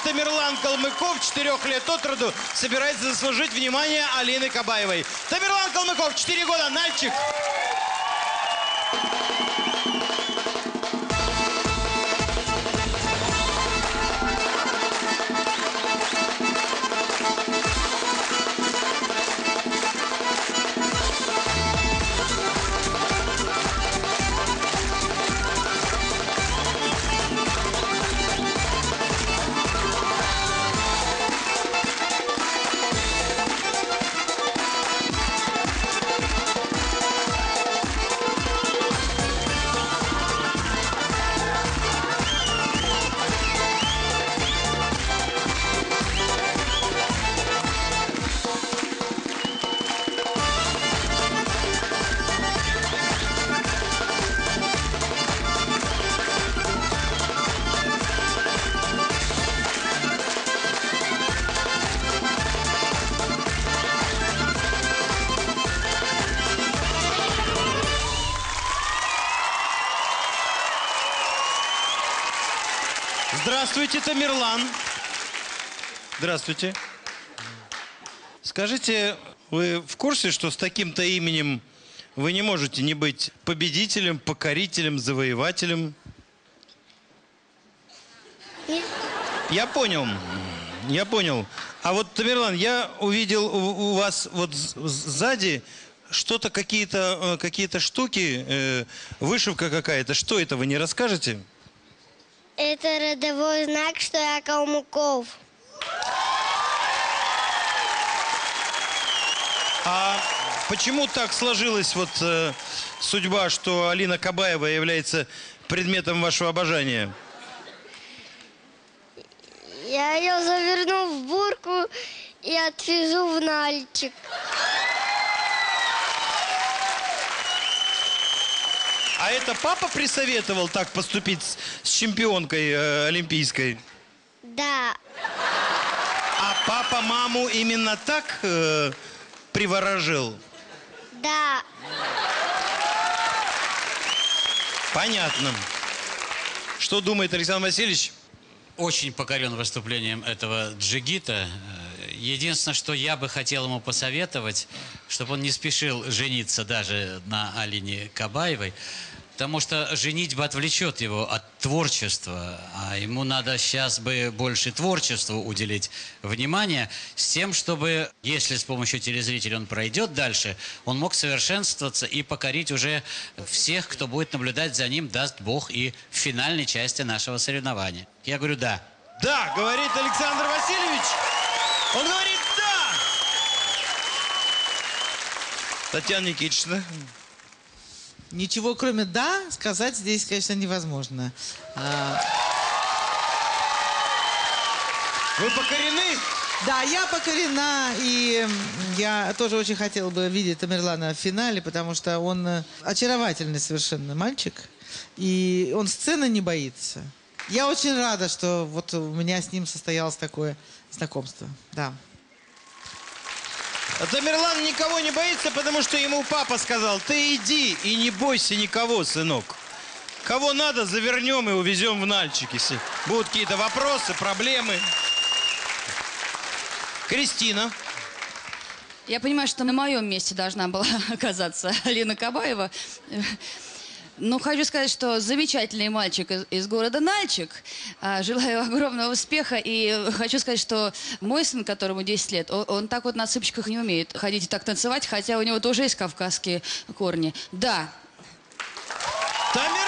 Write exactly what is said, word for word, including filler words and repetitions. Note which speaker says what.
Speaker 1: Тамерлан Калмыков, четырех лет от роду, собирается заслужить внимание Алины Кабаевой. Тамерлан Калмыков, четыре года, мальчик. Здравствуйте, Тамерлан. Здравствуйте. Скажите, вы в курсе, что с таким-то именем вы не можете не быть победителем, покорителем, завоевателем?
Speaker 2: Нет.
Speaker 1: Я понял. Я понял. А вот, Тамерлан, я увидел у, у вас вот сзади что-то, какие-то какие-то штуки, э, вышивка какая-то. Что это, вы не расскажете?
Speaker 2: Это родовой знак, что я Калмыков.
Speaker 1: А почему так сложилась вот э, судьба, что Алина Кабаева является предметом вашего обожания?
Speaker 2: Я ее заверну в бурку и отвезу в Нальчик.
Speaker 1: А это папа присоветовал так поступить с, с чемпионкой э, олимпийской?
Speaker 2: Да.
Speaker 1: А папа маму именно так э, приворожил?
Speaker 2: Да.
Speaker 1: Понятно. Что думает Александр Васильевич?
Speaker 3: Очень покорен выступлением этого джигита. Единственное, что я бы хотел ему посоветовать, чтобы он не спешил жениться даже на Алине Кабаевой, потому что женитьба отвлечет его от творчества, а ему надо сейчас бы больше творчеству уделить внимание, с тем, чтобы, если с помощью телезрителей он пройдет дальше, он мог совершенствоваться и покорить уже всех, кто будет наблюдать за ним, даст Бог, и в финальной части нашего соревнования. Я говорю «да».
Speaker 1: Да, говорит Александр Васильевич. Он говорит «да». Татьяна Никитична.
Speaker 4: Ничего, кроме «да», сказать здесь, конечно, невозможно. А...
Speaker 1: Вы покорены?
Speaker 4: Да, я покорена, и я тоже очень хотела бы видеть Тамерлана в финале, потому что он очаровательный совершенно мальчик, и он сцены не боится. Я очень рада, что вот у меня с ним состоялось такое знакомство. Да.
Speaker 1: Тамерлан никого не боится, потому что ему папа сказал: ты иди и не бойся никого, сынок. Кого надо, завернем и увезем в Нальчик, если будут какие-то вопросы, проблемы. Кристина.
Speaker 5: Я понимаю, что на моем месте должна была оказаться Алина Кабаева. Но хочу сказать, что замечательный мальчик из, из города Нальчик. А, желаю огромного успеха. И хочу сказать, что мой сын, которому десять лет, он, он так вот на цыпочках не умеет ходить и так танцевать, хотя у него тоже есть кавказские корни. Да.
Speaker 1: Тамерлан!